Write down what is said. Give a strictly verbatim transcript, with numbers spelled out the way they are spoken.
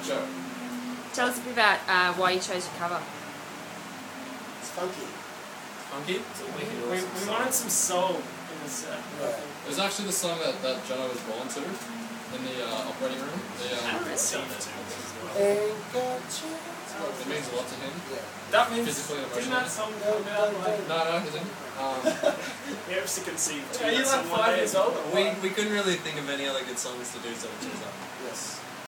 Joe. Tell us a bit about uh, why you chose your cover. It's funky. Funky? It's a wicked we, we, we wanted some soul in the set. Yeah. It was actually the song that, that Jono was born to in the uh, operating room. The, um, And received to. Ain't got a chance. it means a lot to him. Yeah. That means, Physically and didn't that emotionally. song come out like, No, no, he didn't. Um, we have to conceive Are you like someone five there. years old? We, we couldn't really think of any other good songs to do, so we chose that. Yes.